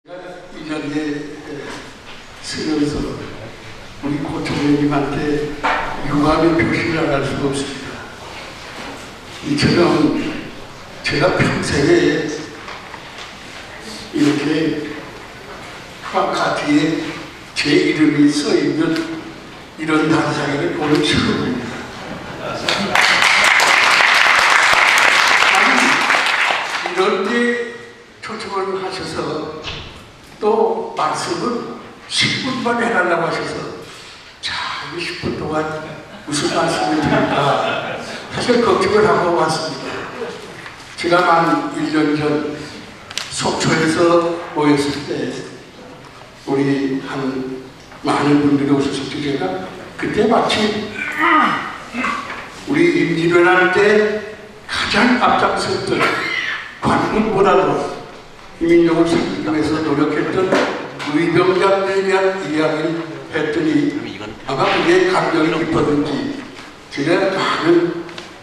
2년에 쓰면서 우리 고총장님한테 유감의 표시를 안 할 수가 없습니다. 이처럼 제가 평생에 이렇게 플래카드에 제 이름이 써있는 이런 단상회를 오늘 처음입니다. 아니, 이런데 초청을 하셔서 또 말씀을 10분만 해달라고 하셔서 자, 10분 동안 무슨 말씀을 드릴까 사실 걱정을 하고 왔습니다. 제가 만 1년 전 속초에서 모였을 때 우리 한 많은 분들이 오셨을 때 제가 그때 마치 우리 임진왜란 때 가장 앞장섰던 관군보다도 민족을 살리기 위해서 노력했던 의병장들에 대한 이야기를 했더니 아마 그게 감정이 깊었는지 제가 많은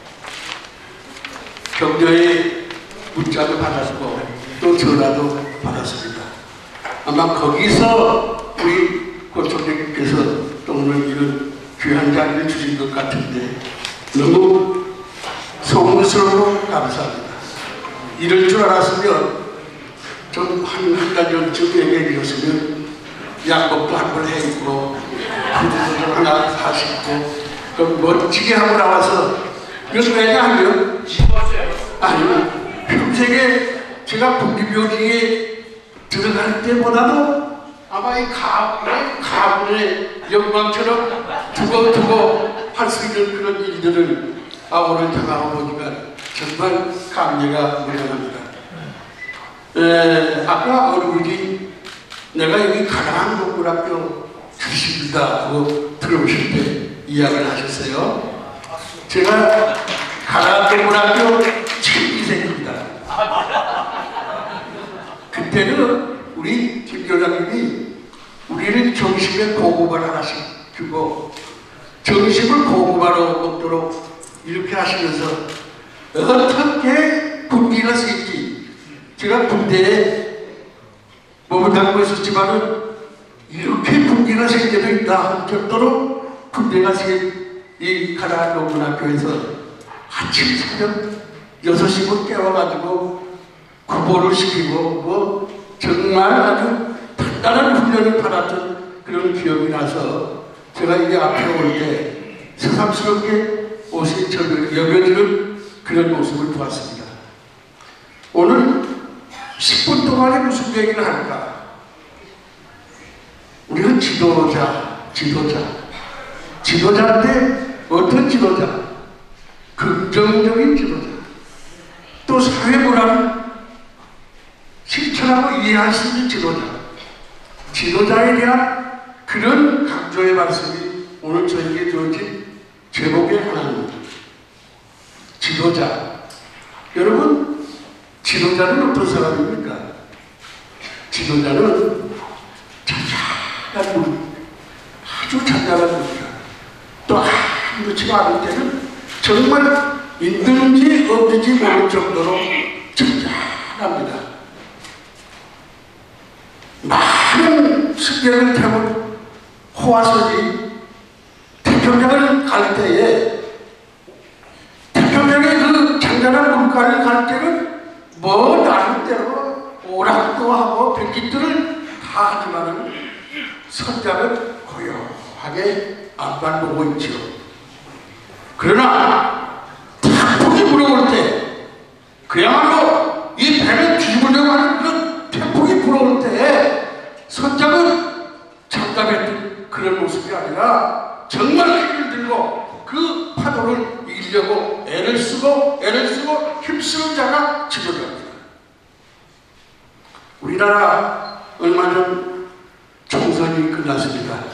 격려의 문자도 받았고 또 전화도 받았습니다. 아마 거기서 우리 고총장님께서 또 오늘 이런 귀한 자리를 주신 것 같은데 너무 소문스럽고 감사합니다. 이럴 줄 알았으면 좀 한 달 전쯤 얘기해 주셨으면 양복도 한 번 해 입고 구두도 하나 사시고 좀 멋지게 하고 나와서 이것을 왜냐하면 아니면 평생에 제가 국립묘지에 들어갈 때보다도 아마 이 가문의 영광처럼 두고 할 수 있는 그런 일들을 오늘 당하고 보니까 정말 감회가 무량합니다. 아까 어르신이 내가 여기 가난한 동굴학교 출신이다 하고 들어오실 때 이야기를 하셨어요. 제가 가난한 동굴학교 최인생입니다. 그때는 우리 김 교장님이 우리를 점심에 고구마를 하나씩 주고 점심을 고구마로 먹도록 이렇게 하시면서 어떻게 군기가 생기 제가 군대에 몸을 담고 있었지만은 이렇게 군기가 생겨도 있다 할 정도로 군대가 생긴 이 가난한 농문학교에서 아침 새벽 6시부터 깨워가지고 구보를 시키고 뭐 정말 아주 단단한 훈련을 받았던 그런 기억이 나서 제가 이게 앞에 올 때 새삼스럽게 옷이 저를 여겨지는 그런 모습을 보았습니다. 오늘 10분 동안에 무슨 얘기를 할까? 우리는 지도자인데 어떤 지도자? 긍정적인 지도자. 또 사회 문화를 실천하고 이해할 수 있는 지도자. 지도자에 대한 그런 강조의 말씀이 오늘 저에게 주어진 제목의 하나입니다. 지도자. 여러분, 지도자는 어떤 사람입니까? 지도자는 잔잔한 물, 아주 잔잔한 물이다. 또 아무렇지가 않을 때는 정말 있는지 없는지 모를 정도로 잔잔합니다. 많은 승객을 태운 호화선이 태평양을 갈 때에 태평양의 그 잔잔한 물가를 갈 때는 뭐 나름대로 오락도 하고 백기들을 다 하지만은 선장은 고요하게 앞만 보고 있죠. 그러나 태풍이 불어올 때 그야말로 이 배를 뒤집으려고 하는 그런 태풍이 불어올 때 선장은 잠잠했던 그런 모습이 아니라 정말 힘을 들고 그 파도를 이기려고 애를 쓰고 힘쓰는 자가 지도자입니다. 우리나라 얼마 전 총선이 끝났습니다.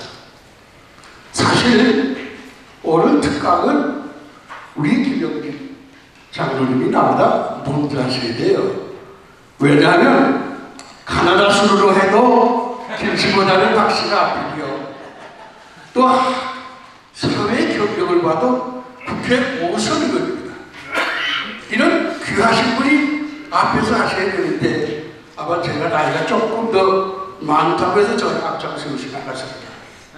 사실 오늘 특강은 우리 김영진 장로님이 나보다 먼저 하셔야 돼요. 왜냐하면 가나다 순으로 해도 김씨보다는 박씨가 앞이고요. 또 사회 경력을 봐도 국회 5선이거든요. 이런 귀하신 분이 앞에서 하셔야 되는데 아마 제가 나이가 조금 더 많다고 해서 저를 앞장서시지 않았습니다.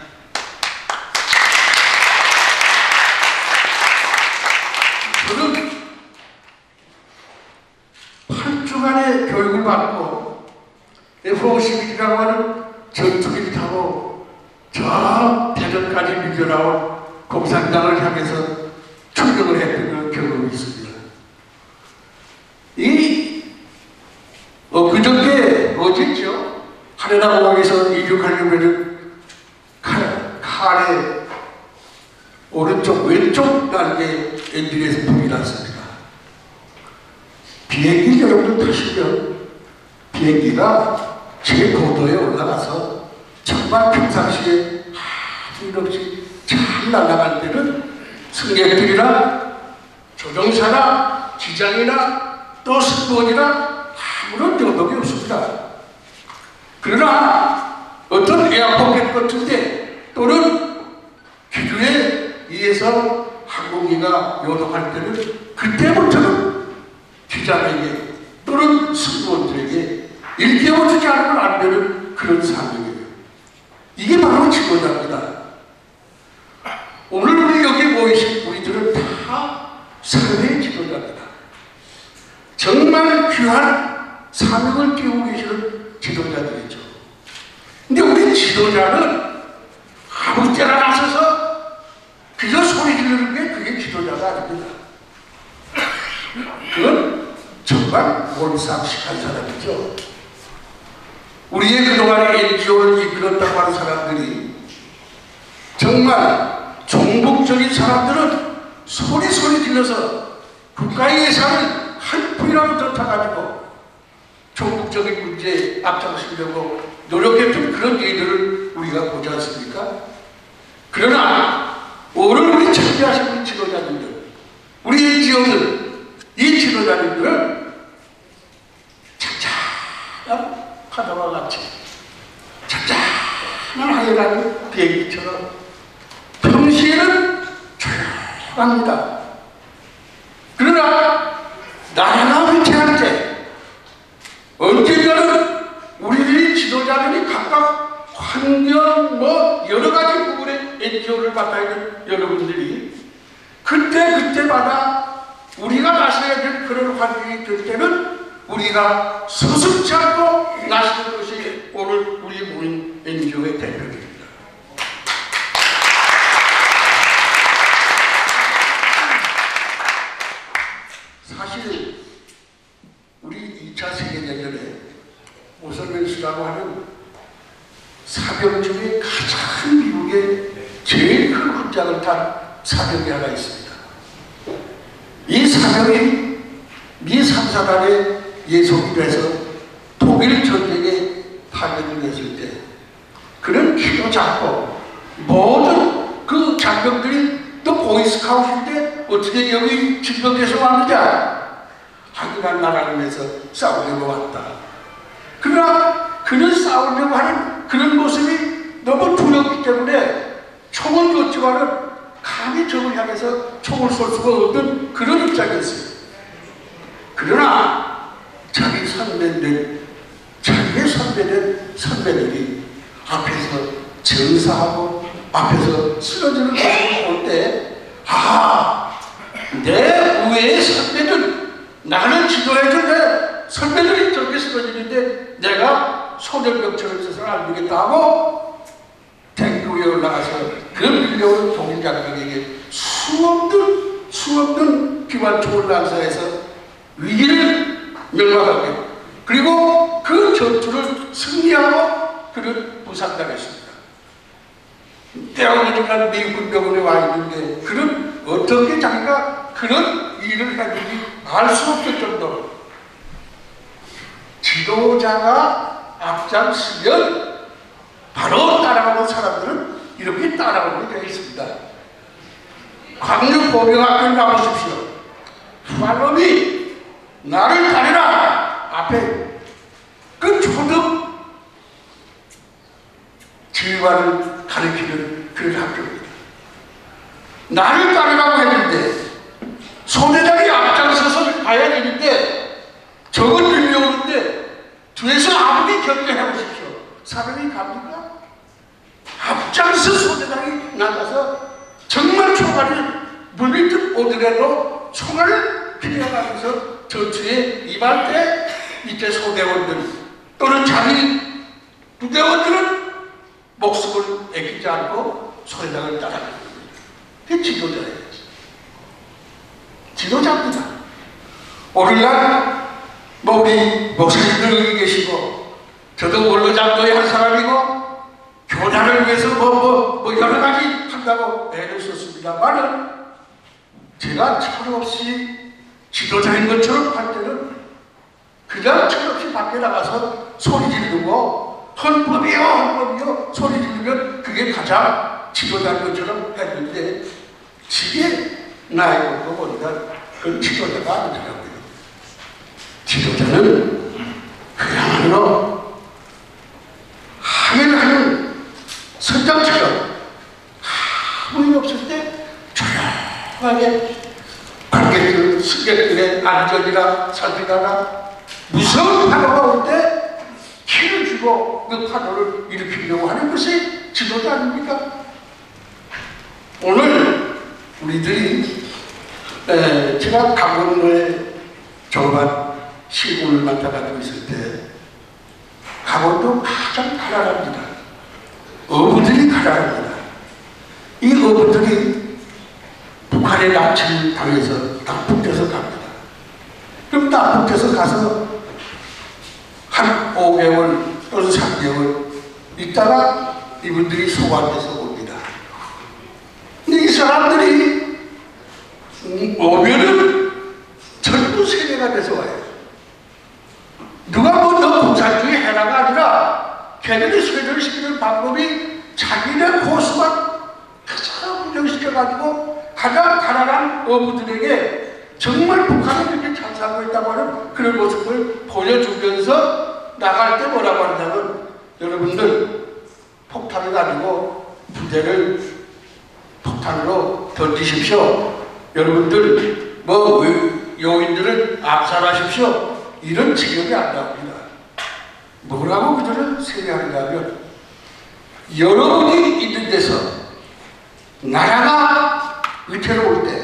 저는 8주간의 교육을 받고 F-52라고 하는 전투기를 타고 저 대전까지 밀려나온 공산당을 향해서 출격을 했던 경험이 있습니다. 그저께 어제죠? 하늘나 공항에서 이륙하려고 하는 칼의 오른쪽 왼쪽 날개 엔진에서 불이 났습니다. 비행기 여러분 타시면 비행기가 제 고도에 올라가서 정말 평상시에 아무 일 없이 잘 날아갈 때는 승객들이나 조종사나 기장이나 또 승무원이나 아무런 영역이 없습니다. 그러나 어떤 에어포켓 같은데 또는 기류에 의해서 항공기가 요동할 때는 그때부터는 기장에게 또는 승무원들에게 일깨워주지 않으면 안 되는 그런 상황이에요. 이게 바로 지도자입니다. 오늘 우리 여기 모이신 우리들은 다 사회의 지도자입니다. 정말 귀한 사명을 띄우고 계시는 지도자들이죠. 근데 우리 지도자는 아무 때나 나서서 그저 소리 지르는 게 그게 지도자가 아닙니다. 그건 정말 몰상식한 사람이죠. 우리의 그동안의 NGO를 이끌었다고 하는 사람들이 정말 종북적인 사람들은 소리 질러서 국가의 예산을 한 푼이라도 더 타가지고 종북적인 문제에 앞장서려고 노력했던 그런 일들을 우리가 보지 않습니까? 그러나 오늘 우리 참여하시는 지도자님들, 우리 NGO들, 이 지도자님들은 찬찬한 파도와 같이 찬찬한 하늘나는 비행기처럼 평시에는 조용합니다. 그러나 나라가 위태할 때 언젠가는 우리들이 지도자들이 각각 환경 여러 가지 부분에 NGO를 맡아야 되는 여러분들이 그때마다 우리가 나서야 될 그런 환경이 될 때는 우리가 서슴지 않고 나서는 것이 오늘 우리 모인 NGO의 대표입니다. 사실 우리 2차 세계대전에 오선면수라고 하는 사병 중에 가장 미국의 제일 큰 훈장을 탄 사병이 하나 있습니다. 이 사병이 미 3사단에 예속이 돼서 독일 전쟁에 파견을 했을 때 그는 키도 작고 모든 그 장병들이 또 보이스카우트인데 어떻게 여기 진병에서 왔느냐? 하기만 나라를 위해서 싸우려고 왔다. 그러나 그는 싸우려고 하는 그런 모습이 너무 두렵기 때문에 총을 줬지만은 감히 적을 향해서 총을 쏠 수가 없는 그런 입장이었어요. 그러나 자기의 선배들이 앞에서 정사하고 앞에서 쓰러지는 모습을 볼 때 내 위의 선배들, 나를 지도해준 내 선배들이 저렇게 쓰러지는데 내가 소년병처럼 있어서 안 되겠다 하고 탱크 위에 올라가서 그 밀려온 독일 장병에게 수없는 기관총을 난사해서 위기를 멸망하게 그리고 그 전투를 승리하고 그는 부상당했습니다. 때어오니까 미군 병원에 와 있는데 그는 어떻게 자기가 그런 일을 했는지 알 수 없을 정도로 지도자가 앞장서면 바로 따라가는 사람들은 이렇게 따라가게 되어 있습니다. 광역보병학교를 나오십시오. 팔로미 나를 따르라. 앞에 그 초등 지휘관을 가르치는 그런 학교입니다. 나를 따르라고 했는데 소대장이 앞장서서 가야 되는데 적은 밀려오는데 뒤에 사람이 갑니까? 앞장서 소대장이 나가서 정말 총알을 물밀듯 오더라도 총알을 피해가면서 전투에 임할 때 이때 소대원들 또는 자기 부대원들은 목숨을 아끼지 않고 소대장을 따라가는 겁니다. 그게 지도자예요. 지도자입니다. 오늘날 뭐 우리 목사님들 여기 계시고 저도 원로장로의 한 사람이고 교단을 위해서 뭐 여러 가지 한다고 애를 썼습니다만은 제가 철없이 지도자인 것처럼 할 때는 그냥 철없이 밖에 나가서 소리 지르고 헌법이요 소리 지르면 그게 가장 지도자인 것처럼 했는데 지게 나이 먹고 보니까 그건 지도자가 아니더라고요. 지도자는 그야말로 하면 선장처럼 아무 일 없을 때 조용하게 관객들, 승객들의 안전이나 살피다가 무서운 파도가 올 때 키를 주고 그 파도를 일으키려고 하는 것이 지도자 아닙니까? 오늘 우리들이 제가 강원도에 조그만 시골을 맡아가지고 있을 때 강원도 가장 가난합니다. 어부들이 가난합니다. 이 어부들이 북한에 납치를 당해서 납북돼서 갑니다. 그럼 납북돼서 가서 한 5개월 또는 3개월 있다가 이분들이 소환돼서 옵니다. 근데 이 사람들이 오면은 전부 세뇌가 돼서 와요. 누가 뭐 너 공산주의 해라가 아니라 걔네들 세뇌를 시키는 방법이 자기네 고수만 가장 운영시켜가지고 가장 가난한 어부들에게 정말 북한을 이렇게 잘 살고 있다고 하는 그런 모습을 보여주면서 나갈 때 뭐라고 한다면 여러분들 폭탄을 가지고 부대를 폭탄으로 던지십시오. 여러분들 뭐 요인들을 압살하십시오. 이런 지경이 안 나옵니다. 뭐라고 그들을 세뇌하느냐면 여러분이 있는 데서 나라가 위태로울 때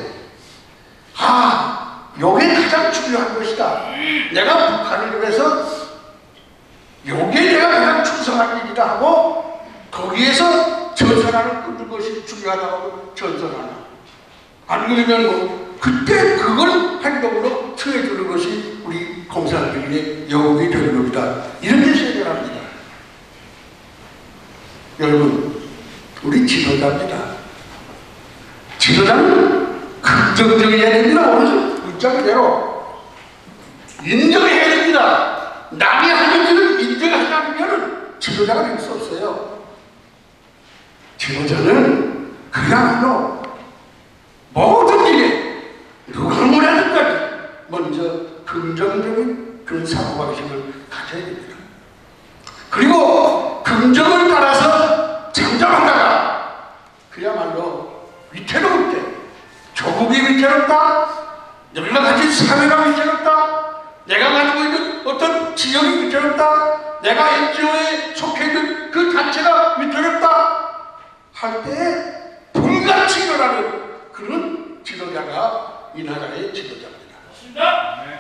요게 가장 중요한 것이다. 내가 북한을 위해서 요게 내가 가장 충성할 일이다 하고 거기에서 전선하는 끊는 것이 중요하다고 전선하나. 안 그러면 뭐 그때 그걸 행동으로 처해주는 것이 우리 공산주의의 영웅이 되는 겁니다. 이렇게 생각합니다. 여러분, 우리 지도자입니다. 지도자는 긍정적이어야 됩니다. 오늘 문자대로 인정해야 됩니다. 남이 하는 일을 인정하지 않으면 지도자가 될 수 없어요. 지도자는 그야말로 모든 일에 누가 뭐라든지 먼저 긍정적인 그런 사고방식을 가져야 됩니다. 그리고 긍정을 따라서 잠잠하다가 그야말로 위태로울 때 조국이 위태롭다, 내가 가진 사회가 위태롭다, 내가 가지고 있는 어떤 지역이 위태롭다, 내가 NGO에 속해 있는 그 단체가 위태롭다 할 때 불같이 일어나는 그런 지도자가 이 나라의 지도자입니다. 네.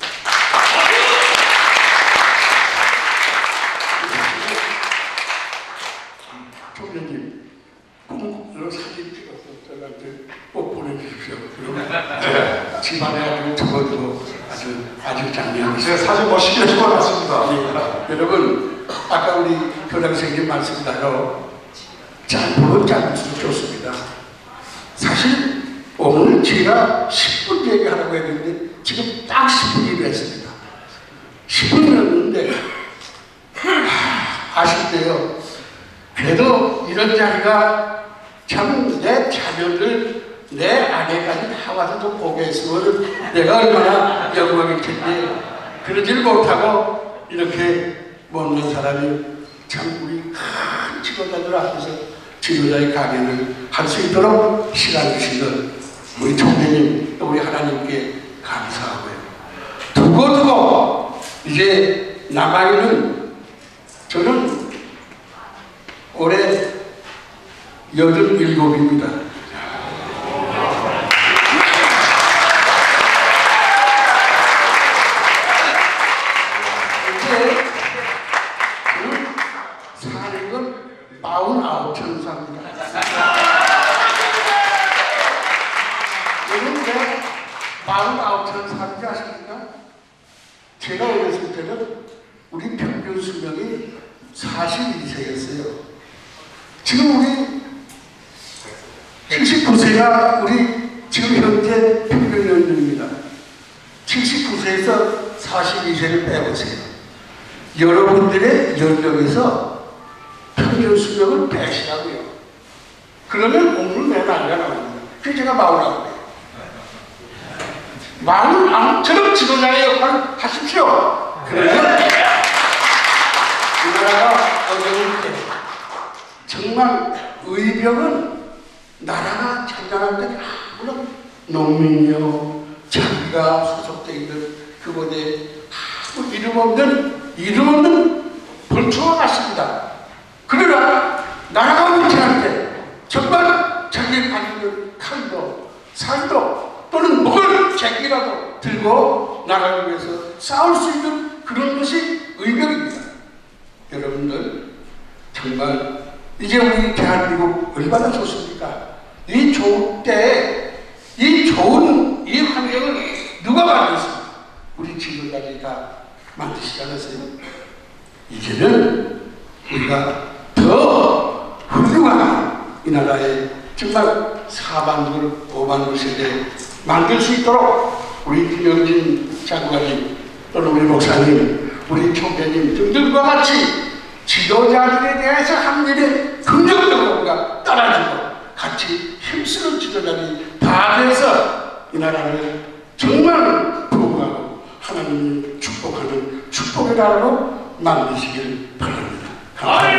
총장님, 꼭 사진 찍어서 저한테 꼭 보내주십시오. 그럼 집안에 적어도 아주 장려하고 제가 사진 멋있게 찍어놨습니다. 네. 여러분, 아까 우리 교장선생님 말씀대로 짧으면 짧을수록 좋습니다. 사실 오늘 제가 10분 얘기하라고 했는데 지금 딱 10분이 됐습니다. 10분이었는데 아쉽네요. 그래도 이런 자리가 참 내 자녀들, 내 아내까지 다 와서 좀 보게 했으면 내가 얼마나 영광일 텐데 그러지를 못하고 이렇게 먹는 사람이 참 우리 큰 지도자들 앞에서 지도자의 강연을 할 수 있도록 시간 주시는 우리 총회님, 우리 하나님께 감사하고요. 두고두고 이제 남아있는 저는 올해 87입니다. 이제 사는 건 49천사입니다. 여러분 왜 49천사인지 아십니까? 제가 어렸을 때는 우리 평균 수명이 42세였어요. 지금 우리 79세가 우리 지금 현재 평균 연령입니다. 79세에서 42세를 빼보세요. 여러분들의 연령에서 평균 수명을 빼시라고요. 그러면 오늘 내 나이가 나옵니다. 그래서 제가 49이에요. 49처럼 지도자의 역할을 하십시오. 그러면 우리나라가 어려울 때 정말 의병은 나라가 잔잔할 때 아무런 농민이요 자기가 소속되어 있는 그 부대에 아무 이름 없는 벌초와 같습니다. 그러나 나라가 위태할 때 정말 자기가 가지고 칼도 살도 또는 먹을 재기라도 들고 나라를 위해서 싸울 수 있는 그런 것이 의병입니다. 여러분들 정말 이제 우리 대한민국 얼마나 좋습니까? 이 좋을 때, 이 좋은 이 환경을 누가 만들었습니까? 우리 지도자들이 만드시지 않았어요? 이제는 우리가 더 훌륭한 이 나라의 정말 4반들, 5반들 세대 만들 수 있도록 우리 김영진 장관님, 또는 우리 목사님, 우리 총재님 등들과 같이 지도자들에 대해서 한 일에 긍정적으로 우리가 따라주고 같이 힘쓰는 지도자들이 다 돼서 이 나라를 정말 부흥하고 하나님이 축복하는 축복의 나라로 만드시길 바랍니다. 감사합니다.